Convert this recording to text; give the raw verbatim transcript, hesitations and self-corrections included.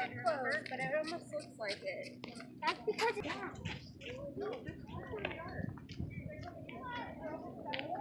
close, but it almost looks like it. That's because it's...